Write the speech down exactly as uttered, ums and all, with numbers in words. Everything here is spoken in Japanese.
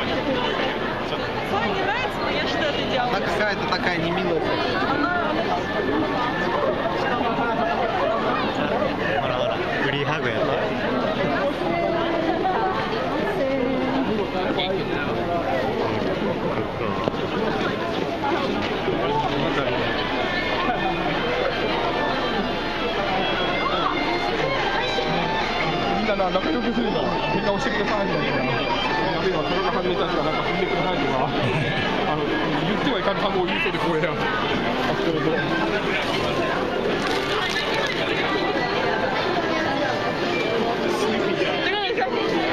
Соне нравится, но я считаю, это идеал. Она какая-то такая немилая.フリーハグやった。みんなな仲良くするんだ。喧嘩をしてくださいみたいな。例えば田中さんの人たちがなんか踏んでくださいとか、あの言ってはいかん単語を言いそうでこれや。 这个